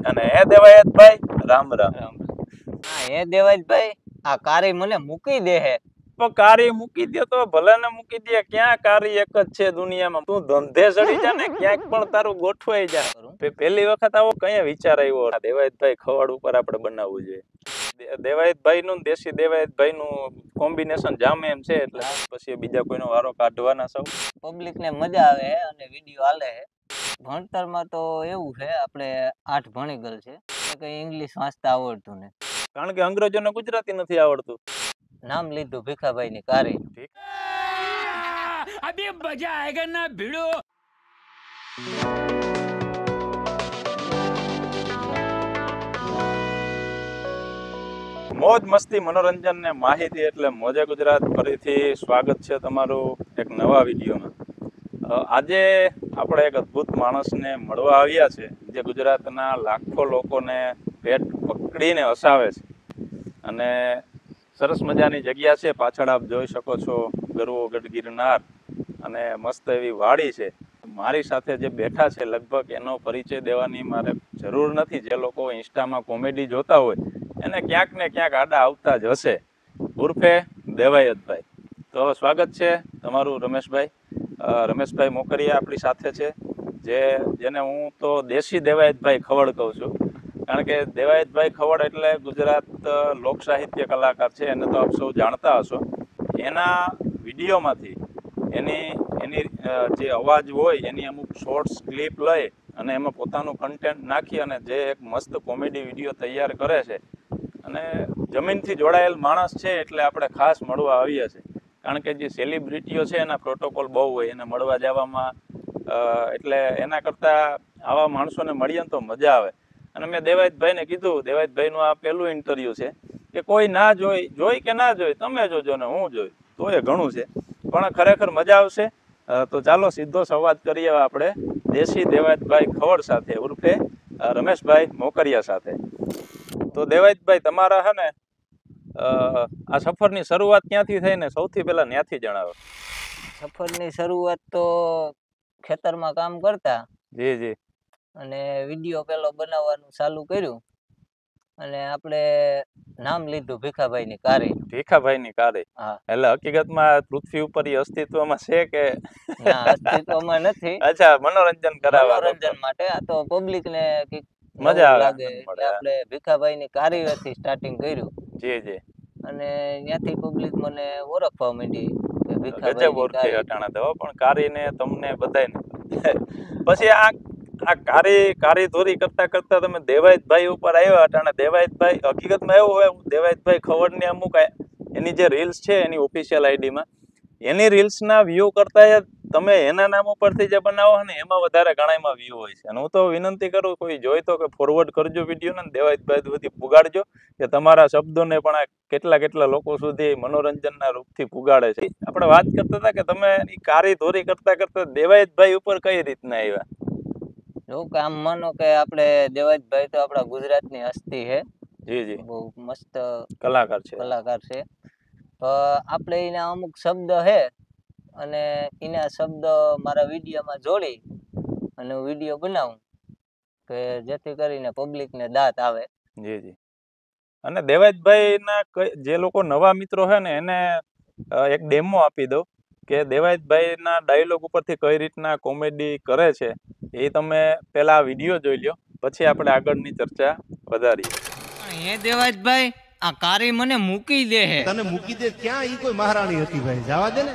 અને એ દેવાયતભાઈ રામ રામ. હા એ દેવાજભાઈ આ કારી મને મૂકી દે હે. પણ કારી મૂકી દે તો ભલે ને મૂકી દે, ક્યાં કારી એક જ છે દુનિયામાં. તું ધંધે ચડી જા ને ક્યાંક પણ તારું ગોઠવાઈ જા. પહેલી વખત આવો કઈ વિચાર આવ્યો દેવાયતભાઈ ખવડ ઉપર આપણે બનાવવું જોઈએ. દેવાયતભાઈ નું દેશી દેવાયતભાઈ નું કોમ્બિનેશન જામે એમ છે, એટલે પછી બીજા કોઈનો વારો કાઢવાના સૌ. પબ્લિક ને મજા આવે હે અને વિડીયો હાલે હે. ભણતરમાં તો એવું છે, આપણે 8 ભણી ગયેલ છે, કઈ ઇંગ્લિશ વાંચતા આવડતું ને. કારણ કે અંગ્રેજોને ગુજરાતી નથી આવડતું. નામ લીધું ભીખાભાઈ ની કારી. અભી મજા આયેગા ના ભીડો. મોજ મસ્તી મનોરંજન ને માહિતી એટલે મોજે ગુજરાત. ફરીથી સ્વાગત છે તમારું એક નવા વિડીયોમાં. આજે આપણે એક અદ્ભુત માણસને મળવા આવ્યા છે, જે ગુજરાતના લાખો લોકોને પેટ પકડીને હસાવે છે. અને સરસ મજાની જગ્યા છે, પાછળ આપ જોઈ શકો છો ગરવો ગઢ ગિરનાર અને મસ્ત એવી વાડી છે. મારી સાથે જે બેઠા છે, લગભગ એનો પરિચય દેવાની મારે જરૂર નથી. જે લોકો ઇન્સ્ટામાં કોમેડી જોતા હોય એને ક્યાંક ને ક્યાંક આડા આવતા જ હશે. ઉર્ફે દેવાયતભાઈ. તો સ્વાગત છે તમારું રમેશભાઈ. રમેશભાઈ મોકરિયા આપણી સાથે છે, જેને હું તો દેશી દેવાયતભાઈ ખવડ કહું છું. કારણ કે દેવાયતભાઈ ખવડ એટલે ગુજરાત લોક સાહિત્ય કલાકાર છે, એને તો આપ સૌ જાણતા હશો. એના વિડીયોમાંથી એની જે અવાજ હોય એની અમુક શોર્ટ્સ ક્લિપ લઈ અને એમાં પોતાનું કન્ટેન્ટ નાખી અને જે એક મસ્ત કોમેડી વિડીયો તૈયાર કરે છે. અને જમીનથી જોડાયેલ માણસ છે, એટલે આપણે ખાસ મળવા આવ્યા છે. કારણ કે જે સેલિબ્રિટીઓ છે એના પ્રોટોકોલ બહુ હોય, એને મળવા જવામાં એટલે એના કરતાં આવા માણસોને મળીએ ને તો મજા આવે. અને મેં દેવાયતભાઈને કીધું, દેવાયતભાઈનું આ પહેલું ઇન્ટરવ્યૂ છે કે કોઈ ના જોઈ કે ના જોઈ, તમે જોજો ને હું જોઈ તો એ ઘણું છે. પણ ખરેખર મજા આવશે. તો ચાલો સીધો સંવાદ કરીએ આપણે દેશી દેવાયતભાઈ ખવડ સાથે, ઉર્ફે રમેશભાઈ મોકરિયા સાથે. તો દેવાયતભાઈ તમારા હે ને આ સફરની શરૂઆત ક્યાંથી થઈ ને સૌથી પહેલા ત્યાંથી જણાવો. સફરની શરૂઆત તો ખેતરમાં કામ કરતા. જી જી. અને વિડીયો પેલો બનાવવાનું ચાલુ કર્યું અને આપણે નામ લીધું ભીખાભાઈ ની કારી. ભીખાભાઈ ની કારી. હા. એટલે હકીકતમાં પૃથ્વી ઉપર અસ્તિત્વમાં છે કે ના, અસ્તિત્વમાં નથી. અચ્છા, મનોરંજન કરાવવા. મનોરંજન માટે. આ તો પબ્લિક ને મજા લાગે એટલે આપણે ભીખાભાઈ ની કારીથી સ્ટાર્ટિંગ કર્યું. જી જી. અને ત્યાંથી પબ્લિક મને ઓળખવા માંડી કે ગજબ ભીખાભાઈ ઓળખી હટાણા તો. પણ કારીને તમને બધાને પછી આ કારી ધોરી કરતા કરતા તમે દેવાયતભાઈ ઉપર આવ્યા હતા. અને દેવાયતભાઈ હકીકતમાં એવું હોય, દેવાયતભાઈ ખવડની અમુક એની જે રીલ્સ છે એની ઓફિશિયલ આઈડીમાં, એની રીલ્સના વ્યૂ કરતા તમે એના નામ ઉપરથી જે બનાવો ને એમાં વધારે ઘણામાં વ્યૂ હોય છે. અને હું તો વિનંતી કરું, કોઈ જોઈ તો કે ફોરવર્ડ કરજો વિડીયો ને, દેવાયતભાઈ સુધી પુગાડજો કે તમારા શબ્દોને પણ કેટલા લોકો સુધી મનોરંજનના રૂપથી પુગાડે છે. આપણે વાત કરતા હતા કે તમે કારી ધોરી કરતા કરતા દેવાયતભાઈ ઉપર કઈ રીતના આવ્યા? જો કે આમ માનો કે આપણે દેવાયતભાઈ તો આપણા ગુજરાતની હસ્તી છે. જી જી. બહુ મસ્ત કલાકાર છે. તો આપણે એના અમુક શબ્દ છે અને એના શબ્દ મારા વિડીયોમાં જોડી અને હું વિડીયો બનાવું કે જેથી કરીને પબ્લિકને દાંત આવે. જી જી. અને દેવાયતભાઈના જે લોકો નવા મિત્રો છે ને એને એક ડેમો આપી દો કે દેવાયતભાઈના ડાયલોગ ઉપરથી કઈ રીતના કોમેડી કરે છે. એ તમે પહેલા આ વિડીયો જોઈ લ્યો, પછી આપણે આગળની ચર્ચા વધારીએ. હે દેવાયતભાઈ, આ કારી મને મૂકી દે હે. તને મૂકી દે ક્યાં? ઈ કોઈ મહારાણી હતી ભાઈ, જવા દે ને.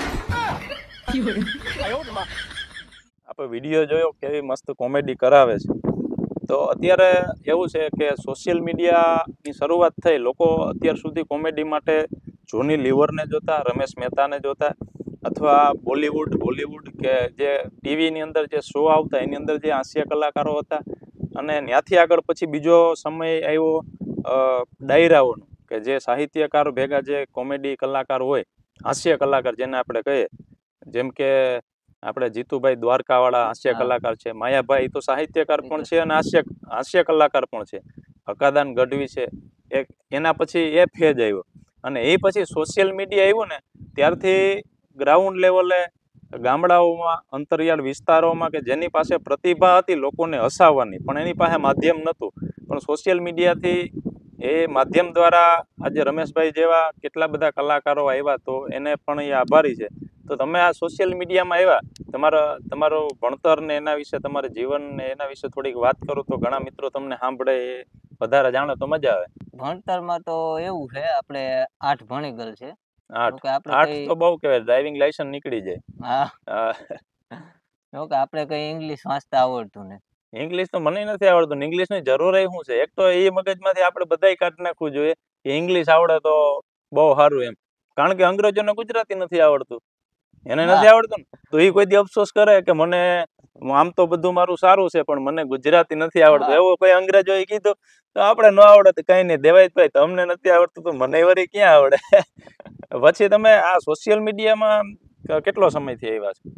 આપણે વિડીયો જોયો કેવી મસ્ત કોમેડી કરાવે છે. તો અત્યારે એવું છે કે સોશિયલ મીડિયાની શરૂઆત થઈ, લોકો અત્યાર સુધી કોમેડી માટે જોની લીવરને જોતા, રમેશ મહેતાને જોતા, અથવા બોલિવૂડ કે જે ટીવીની અંદર જે શો આવતા એની અંદર જે હાસ્ય કલાકારો હતા. અને ત્યાંથી આગળ પછી બીજો સમય આવ્યો ડાયરાઓનો, કે જે સાહિત્યકાર ભેગા જે કોમેડી કલાકાર હોય, હાસ્ય કલાકાર જેને આપણે કહીએ, જેમ કે આપણે જીતુભાઈ દ્વારકાવાળા હાસ્ય કલાકાર છે, માયાભાઈ તો સાહિત્યકાર પણ છે અને હાસ્ય કલાકાર પણ છે, હકાદાન ગઢવી છે. એના પછી એ ફેજ આવ્યો અને એ પછી સોશિયલ મીડિયા આવ્યું ને ત્યારથી ગ્રાઉન્ડ લેવલે ગામડાઓમાં અંતરિયાળ વિસ્તારોમાં કે જેની પાસે પ્રતિભા હતી લોકોને હસાવવાની, પણ એની પાસે માધ્યમ નહોતું, પણ સોશિયલ મીડિયાથી એ માધ્યમ દ્વારા આજે રમેશભાઈ જેવા કેટલા બધા કલાકારો આવ્યા, તો એને પણ એ આભારી છે. તો તમે આ સોશિયલ મીડિયામાં આવ્યા, તમારું ભણતર ને એના વિશે, તમારા જીવન ને એના વિશે થોડીક વાત કરો તો ઘણા મિત્રો તમને સાંભળે, એ વધારે જાણે તો મજા આવે. ભણતરમાં તો એવું છે, આપણે 8 ભણી ગયેલ છે. 8 કે આપણે 8 તો બહુ કહેવાય, ડ્રાઇવિંગ લાયસન્સ નીકળી જાય. હા, કે આપણે કઈ ઇંગ્લિશ વાંચતા આવડતું ને. ઇંગ્લિશ તો મને નથી આવડતું. ઇંગ્લિશની જરૂર શું છે? એક તો એ મગજમાંથી આપણે બધાય કાઢી નાખવું જોઈએ કે ઇંગ્લિશ આવડે તો બહુ સારું એમ, કારણ કે અંગ્રેજોને ગુજરાતી નથી આવડતું, એને નથી આવડતું ને, તો એ કોઈ દી અફસોસ કરે કે મને આમ તો બધું મારું સારું છે પણ મને ગુજરાતી નથી આવડતું. એવું કોઈ અંગ્રેજોએ કીધું તો આપણે ન આવડે તો કઈ નહીં, દેવાયતભાઈ તમને નથી આવડતું તો મને વળી ક્યાં આવડે. પછી તમે આ સોશિયલ મીડિયામાં કેટલો સમયથી આવ્યા છો?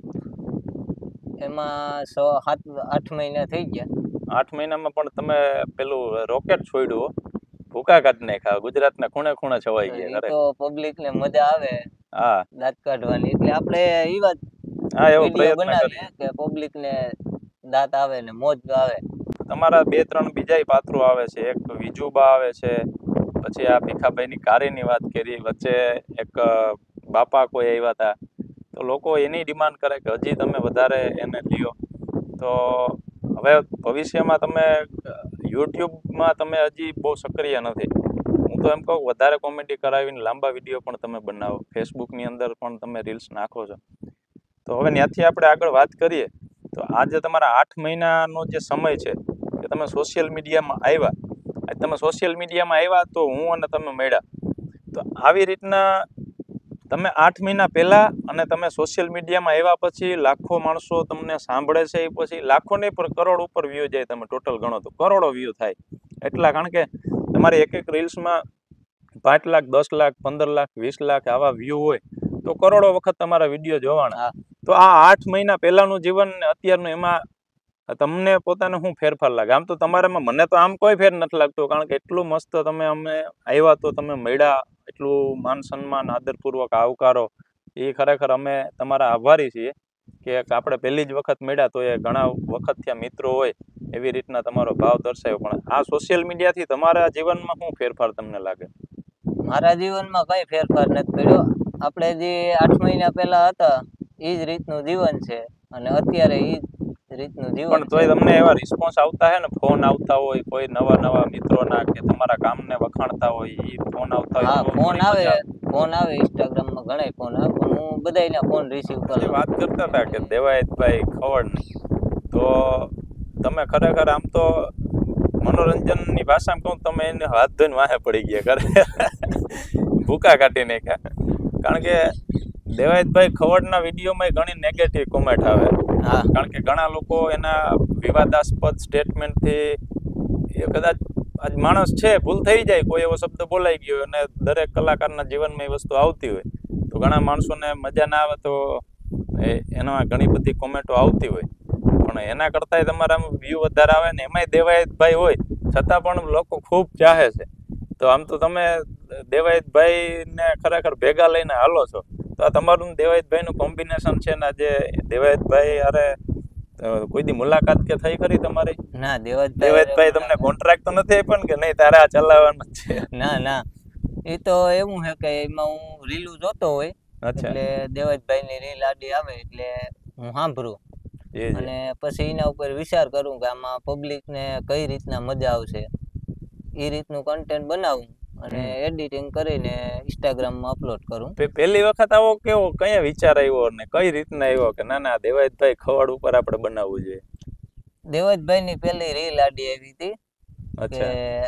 એમાં 7-8 મહિના થઈ ગયા. 8 મહિનામાં પણ તમે પેલું રોકેટ છોડ્યું, ભૂકા કાઢી નાખ્યા, ગુજરાતના ખૂણે ખૂણે છવાઈ ગયા. તો પબ્લિક ને મજા આવે હા, દાંત કાઢવાની, એટલે આપણે ઈ વાત એવો વિડિયો પ્રયત્ન બનાવીએ કરીએ કે પબ્લિક ને દાંત આવે ને મોજ આવે. તમારા 2-3 બીજાય પાત્રો આવે છે, એક વિજુબા આવે છે, પછી આ ભીખાભાઈની કારીની વાત કરી, વચ્ચે એક બાપા કોઈ આવ્યા હતા, તો લોકો એની ડિમાન્ડ કરે કે હજી તમે વધારે એને લ્યો. તો હવે ભવિષ્યમાં તમે યુટ્યુબમાં તમે હજી બહુ સક્રિય નથી, હું તો એમ કહું વધારે કોમેડી કરાવીને લાંબા વિડીયો પણ તમે બનાવો, ફેસબુકની અંદર પણ તમે રીલ્સ નાખો છો. તો હવે ત્યાંથી આપણે આગળ વાત કરીએ તો આજે તમારા 8 મહિનાનો જે સમય છે કે તમે સોશિયલ મીડિયામાં આવ્યા, તો હું અને તમે મળ્યા. તો આવી રીતના તમે 8 મહિના પહેલા અને તમે સોશિયલ મીડિયામાં આવ્યા પછી લાખો માણસો તમને સાંભળે છે, એ પછી લાખો નહીં પણ કરોડ ઉપર વ્યૂ જાય, તમે ટોટલ ગણો તો કરોડો વ્યૂ થાય એટલા, કારણ કે તમારી એક રીલ્સમાં 5 લાખ 10 લાખ 15 લાખ 20 લાખ આવા વ્યૂ હોય, તો કરોડો વખત તમારા વિડીયો જોવાના. તો આ 8 મહિના પહેલાનું જીવન ને અત્યારનું, એમાં તમને પોતાને શું ફેરફાર લાગે? આમ તો તમારામાં મને તો આમ કોઈ ફેર નથી લાગતો, કારણ કે એટલું મસ્ત તમે અમે આવ્યા તો તમે મળ્યા, એટલું માન સન્માન આદરપૂર્વક આવકારો, એ ખરેખર અમે તમારા આભારી છીએ કે આપણે પહેલી જ વખત મળ્યા તો એ ઘણા વખત ત્યાં મિત્રો હોય એવી રીતના તમારો ભાવ દર્શાવ્યો. પણ આ સોશિયલ મીડિયાથી તમારા જીવનમાં શું ફેરફાર તમને લાગે? મારા જીવનમાં કઈ ફેરફાર નથી પડ્યો. આપણે જે 8 મહિના પહેલા હતા એ જ રીતનું જીવન છે, અને અત્યારે એ જ રીતનું જીવન. પણ તોય તમને એવા રિસ્પોન્સ આવતા હે ને, ફોન આવતા હોય કોઈ નવા મિત્રોના કે તમારા કામને વખાણતા હોય, એ ફોન આવતા હોય? હા, ફોન આવે ઇન્સ્ટાગ્રામમાં ઘણા ફોન આવે, પણ હું બધાયના ફોન રિસીવ કરું. વાત કરતા હતા કે દેવાયતભાઈ ખવડની, તો તમે ખરેખર આમ તો મનોરંજનની ભાષામાં કહું, તમે એને હાથ ધોઈને વાહે પડી ગયા કરે, ભૂકા કાઢી નાખ્યા. કારણ કે દેવાયતભાઈ ખવડના વિડીયોમાં ઘણી નેગેટિવ કોમેન્ટ આવે, કારણ કે ઘણા લોકો એના વિવાદાસ્પદ સ્ટેટમેન્ટથી, એ કદાચ આજ માણસ છે, ભૂલ થઈ જાય, કોઈ એવો શબ્દ બોલાઈ ગયો, અને દરેક કલાકારના જીવનમાં એ વસ્તુ આવતી હોય, તો ઘણા માણસોને મજા ના આવે, તો એમાં ઘણી બધી કોમેન્ટો આવતી હોય. પણ એના કરતાંય તમારા વ્યૂ વધારે આવે ને, એમાંય દેવાયતભાઈ હોય છતાં પણ લોકો ખૂબ ચાહે છે. તો આમ તો તમે દેવાયતભાઈને ખરેખર ભેગા લઈને હાલો છો, તો આ તમારું દેવાયતભાઈનું કોમ્બિનેશન છે ને, આજે દેવાયતભાઈ અરે કોઈ દી મુલાકાત કે થઈ ખરી તમારી? ના, દેવાયતભાઈ તમને કોન્ટ્રાક્ટ તો નથી આપ્યો ને કે નહીં તારે આ ચલાવવાનું છે? ના, એ તો એવું છે કે એમાં હું રીલું જોતો હોય, એટલે દેવાયતભાઈની રીલ આડી આવે એટલે હું સાંભળું, અને પછી એના ઉપર વિચાર કરું કે આમાં પબ્લિકને કઈ રીતના મજા આવશે, એ રીતનું કન્ટેન્ટ બનાવું અને એડિટિંગ કરીને ઇન્સ્ટાગ્રામમાં અપલોડ કરું. પહેલી વખત આવો કેવો કયા વિચાર આવ્યો ને કઈ રીતના આવ્યો કે ના દેવાયતભાઈ ખવડ ઉપર આપણે બનાવવું જોઈએ? દેવાયતભાઈની પહેલી રીલ આડી આવી હતી કે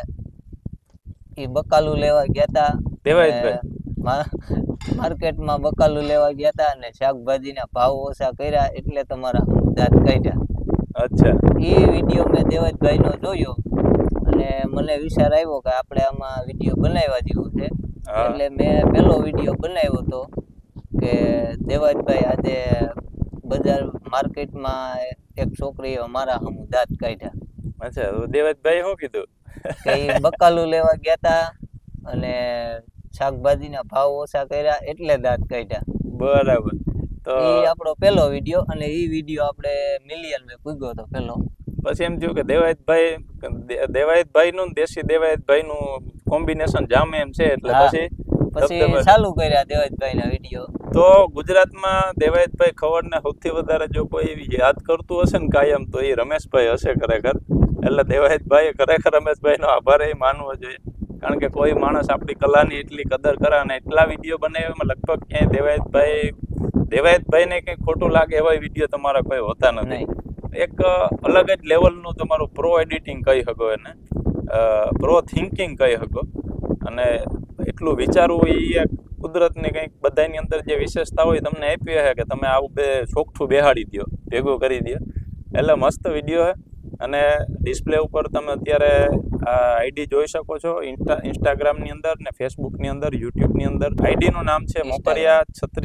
એ બકાલું લેવા ગયા હતા, દેવાયતભાઈ માર્કેટમાં બકાલું લેવા ગયા હતા અને શાકભાજીના ભાવ ઓછા કર્યા એટલે તમારા દાંત કાઢ્યા. અચ્છા, એ વિડીયો મેં દેવાયતભાઈનો જોયો અને મને વિચાર આવ્યો કે આપણે આમાં વિડીયો બનાવવા જેવો છે, એટલે મેં પહેલો વિડીયો બનાવ્યો હતો કે દેવાયતભાઈ આજે બજાર માર્કેટમાં એક છોકરીએ મારા સામું દાંત કાઢ્યા. અચ્છા, દેવાયતભાઈ શું કીધું? કે એ બકાલું લેવા ગયા હતા અને શાકભાજીના ભાવ ઓછા કર્યા એટલે દાંત કાઢ્યા. બરાબર. તો ઈ આપણો પહેલો વિડીયો, અને ઈ વિડીયો આપણે મિલિયન મે પૂગ્યો તો પહેલો. પછી એમ થયું કે દેવાયતભાઈ નું ને દેશી દેવાયતભાઈ નું કોમ્બિનેશન જામે એમ છે, એટલે હા. પછી પછી ચાલુ કર્યા દેવાજભાઈ ના વિડીયો. તો ગુજરાતમાં દેવાયતભાઈ ખવડને સૌથી વધારે જો કોઈ યાદ કરતું હશે ને કાયમ, તો એ રમેશભાઈ હશે ખરેખર. એટલે દેવાયતભાઈ ખરેખર રમેશભાઈ નો આભાર એ માનવો જોઈએ, કારણ કે કોઈ માણસ આપણી કલાની એટલી કદર કરે અને એટલા વિડીયો બનાવ્યામાં લગભગ ક્યાંય દેવાયતભાઈને કંઈ ખોટું લાગે એવા વિડીયો તમારા કોઈ હોતા નથી. એક અલગ જ લેવલનું તમારું પ્રો એડિટિંગ કહી શકો એને, પ્રો થિંકિંગ કહી શકો, અને એટલું વિચારવું એ કુદરતની કંઈક બધાની અંદર જે વિશેષતા હોય તમને આપી છે કે તમે આવું ચોખ્ઠું બેહાડી દો, ભેગું કરી દો. એટલે મસ્ત વિડીયો છે. અને ડિસ્પ્લે ઉપર તમે અત્યારે આ આઈડી જોઈ શકો છો, ઇન્સ્ટાગ્રામની અંદર ને ફેસબુકની અંદર, યુટ્યુબની અંદર. આઈડીનું નામ છે મોકરિયા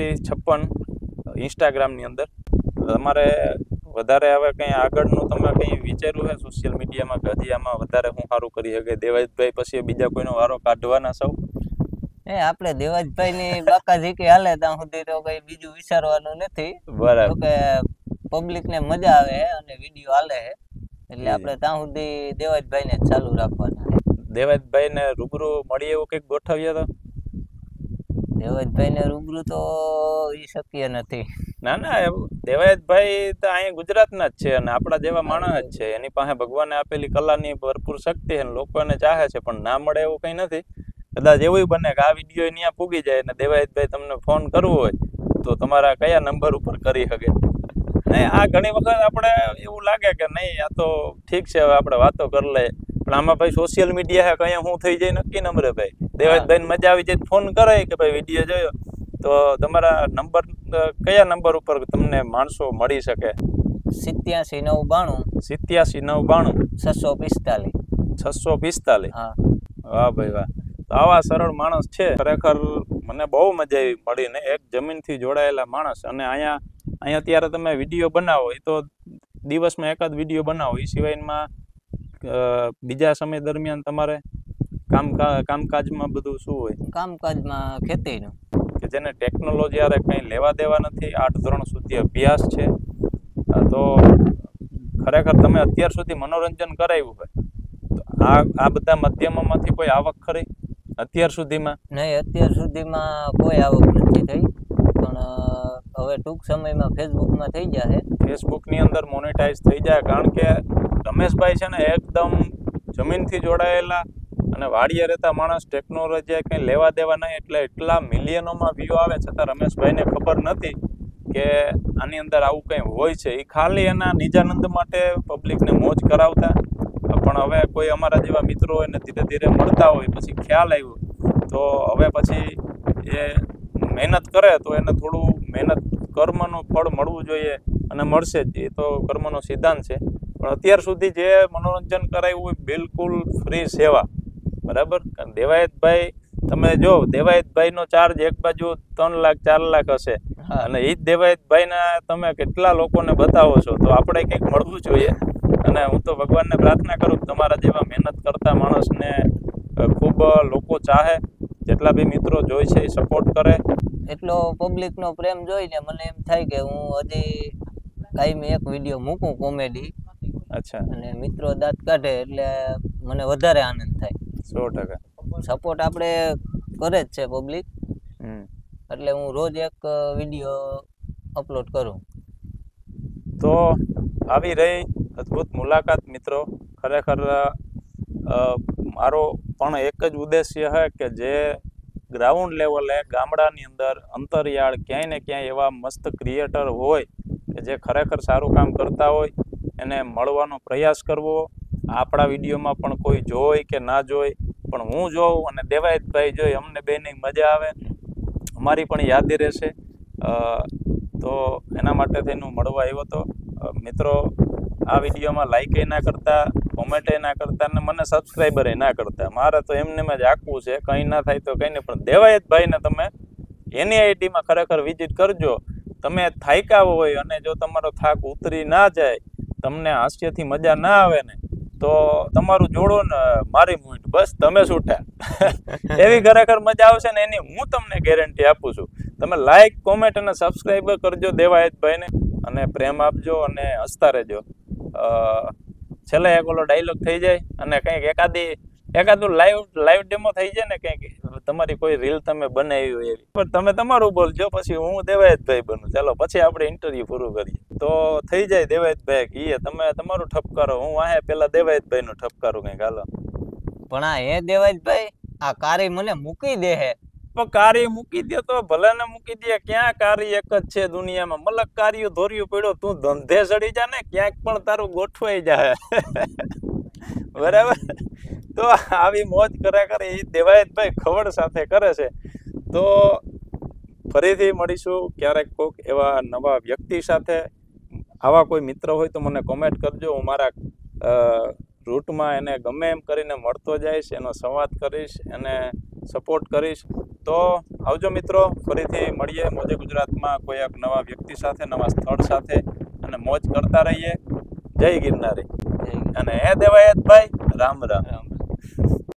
3656 ઇન્સ્ટાગ્રામની અંદર. તમારે વધારે હવે કંઈ આગળનું તમે કંઈ વિચાર્યું છે સોશિયલ મીડિયામાં કે હજી આમાં વધારે હું સારું કરી શકે? દેવાયતભાઈ પછી બીજા કોઈનો વારો કાઢવાના સૌ? આપણે દેવાજભાઈ ની બાકાજી કે હાલે ત્યાં સુધી તો કઈ બીજું વિચારવાનું નથી. બરાબર. કે પબ્લિક ને મજા આવે અને વિડીયો હાલે છે, એટલે આપણે ત્યાં સુધી દેવાજભાઈ ને ચાલુ રાખવાના. દેવાયતભાઈ ને રૂબરૂ મળી એવું કંઈક ગોઠવીએ તો? દેવાજભાઈ ને રૂબરૂ તો ઈ શક્ય નથી. ના દેવાયતભાઈ તો અહીંયા ગુજરાતના જ છે અને આપણા જેવા માણસ જ છે. એની પાસે ભગવાને આપેલી કલાની ભરપૂર શક્તિ છે, લોકોને ચાહે છે, પણ ના મળે એવું કંઈ નથી. કદાચ એવું બને કે આ વિડીયો ત્યાં પૂગી જાય અને દેવાયતભાઈ તમને ફોન કરવો હોય તો તમારા કયા નંબર ઉપર કરી શકે? નહીં, આ ઘણી વખત આપણે એવું લાગે કે નહીં આ તો ઠીક છે, હવે આપણે વાતો કરી લઈએ, પણ આમાં ભાઈ સોશિયલ મીડિયા હે, કયા હું થઈ જાય નક્કી નંબરે ભાઈ. દેવાયતભાઈને મજા આવી જાય ફોન કરે કે ભાઈ વિડીયો જોયો, તો તમારા નંબર કયા નંબર ઉપર તમને માણસો મળી શકે? 87 992 645 645. હા. વાહ ભાઈ વાહ. તો આવા સરળ માણસ છે, ખરેખર મને બહુ મજા આવી મળીને. એક જમીનથી જોડાયેલા માણસ, અને અહીંયા અત્યારે તમે વિડીયો બનાવો એ તો દિવસમાં એકાદ વિડીયો બનાવો, એ સિવાયમાં બીજા સમય દરમિયાન તમારે કામકાજમાં બધું શું હોય? કામકાજમાં ખેતીનું, કે જેને ટેકનોલોજી આરે કંઈ લેવા દેવા નથી, 8 ધોરણ સુધી અભ્યાસ છે, તો ખરેખર તમે અત્યાર સુધી મનોરંજન કરાવ્યું હોય તો આ બધા માધ્યમોમાંથી કોઈ આવક ખરી અત્યાર સુધીમાં? નહીં, અત્યાર સુધીમાં કોઈ આવક નથી થઈ, પણ હવે ટૂંક સમયમાં ફેસબુકમાં થઈ જશે. ફેસબુકની અંદર મોનેટાઈઝ થઈ જાય, કારણ કે રમેશભાઈ છે ને એકદમ જમીનથી જોડાયેલા અને વાડીએ રહેતા માણસ, ટેકનોલોજી કંઈ લેવા દેવા નહીં, એટલે એટલા મિલિયનોમાં વ્યૂ આવે છતાં રમેશભાઈને ખબર નથી કે આની અંદર આવું કંઈ હોય છે. એ ખાલી એના નિજાનંદ માટે પબ્લિકને મોજ કરાવતા, પણ હવે કોઈ અમારા જેવા મિત્રો હોય ને ધીરે ધીરે મળતા હોય, પછી ખ્યાલ આવ્યો, તો હવે પછી એ મહેનત કરે તો એને થોડું મહેનત કર્મનું ફળ મળવું જોઈએ, અને મળશે જ. એ તો કર્મનો સિદ્ધાંત છે. પણ અત્યાર સુધી જે મનોરંજન કરાયું હોય બિલકુલ ફ્રી સેવા, બરાબર. કારણ દેવાયતભાઈ તમે જો, દેવાયતભાઈનો ચાર્જ એક બાજુ 3 લાખ 4 લાખ હશે, અને એ જ દેવાયતભાઈના તમે કેટલા લોકોને બતાવો છો, તો આપણે કંઈક મળવું જોઈએ. અને હું તો ભગવાનને પ્રાર્થના કરું કે તમારા જેવા મહેનત કરતા માણસને ખૂબ લોકો ચાહે, જેટલા બી મિત્રો જોઈ છે એ સપોર્ટ કરે. એટલો પબ્લિકનો પ્રેમ જોઈને મને એમ થાય કે હું હજી કાયમી એક વિડીયો મૂકું કોમેડી. અચ્છા. અને મિત્રો દાંત કાઢે એટલે મને વધારે આનંદ થાય. 100%. સપોર્ટ આપણે કરે જ છે પબ્લિક, એટલે હું રોજ એક વિડીયો અપલોડ કરું. તો આવી રહી અદ્ભુત મુલાકાત મિત્રો. ખરેખર મારો પણ એક જ ઉદ્દેશ્ય છે કે જે ગ્રાઉન્ડ લેવલે ગામડાની અંદર અંતરિયાળ ક્યાંય ને ક્યાંય એવા મસ્ત ક્રિએટર હોય કે જે ખરેખર સારું કામ કરતા હોય, એને મળવાનો પ્રયાસ કરવો. આપણા વિડીયોમાં પણ કોઈ જોઈ કે ના જોઈ, પણ હું જોઉં અને દેવાયતભાઈ જોઈ, અમને બેની મજા આવે, અમારી પણ યાદી રહેશે. તો એના માટે થઈને હું મળવા આવ્યો હતો. મિત્રો, આ વિડીયોમાં લાઈક ના કરતા, કોમેન્ટ ના કરતા, અને મને સબસ્ક્રાઈબર ના કરતા. મારે તો એમને જ આખવું છે, કંઈ ના થાય તો કંઈ નહીં, પણ દેવાયતભાઈને તમે એની આઈડીમાં ખરેખર વિઝિટ કરજો. તમે થાક્યા હોય અને જો તમારો થાક ઉતરી ના જાય, તમને હાસ્યથી મજા ના આવે ને, તો તમારું જોડો ને મારી મૂંઢ, બસ તમે છૂટા. એવી ખરેખર મજા આવશે ને, એની હું તમને ગેરંટી આપું છું. તમે લાઈક કોમેન્ટ અને સબસ્ક્રાઈબ કરજો દેવાયતભાઈને અને પ્રેમ આપજો અને હસતા રહેજો. છેલ્લે એક ઓલો ડાયલોગ થઈ જાય અને કંઈક એકાદું લાઈવ ડેમો થઈ જાય ને, કંઈક તમારી કોઈ રીલ તમે બનાવી હોય એવી, પણ તમે તમારું બોલજો, પછી હું દેવાયતભાઈ બનું. ચાલો પછી આપણે ઇન્ટરવ્યુ પૂરું કરીએ. તો થઈ જાય દેવાયતભાઈ કહીએ તમે તમારું ઠપકારો, હું વાહે પેલા દેવાયતભાઈનું ઠપકારું કંઈક હાલો. પણ આ હે દેવાજભાઈ, આ કારી મને મૂકી દે હે. પણ કારી મૂકી દે તો ભલે ને મૂકી દે, ક્યાં કારી એક જ છે દુનિયામાં. મલક કાર્યું ધોર્યું પડ્યો, તું ધંધે ચડી જા ને, ક્યાંક પણ તારું ગોઠવાઈ જાય. બરાબર. તો આવી મોજ કરે એ દેવાયતભાઈ ખવડ સાથે કરે છે. તો ફરીથી મળીશું ક્યારેક કોક એવા નવા વ્યક્તિ સાથે. આવા કોઈ મિત્ર હોય તો મને કોમેન્ટ કરજો, હું મારા રૂટમાં એને ગમે એમ કરીને મળતો જઈશ, એનો સંવાદ કરીશ, એને સપોર્ટ કરીશ. તો આવજો મિત્રો, ફરીથી મળીએ મોજે ગુજરાતમાં કોઈ એક નવા વ્યક્તિ સાથે, નવા સ્થળ સાથે, અને મોજ કરતા રહીએ. જય ગિરનારી. અને હે દેવાયતભાઈ, રામ રામ. રામ.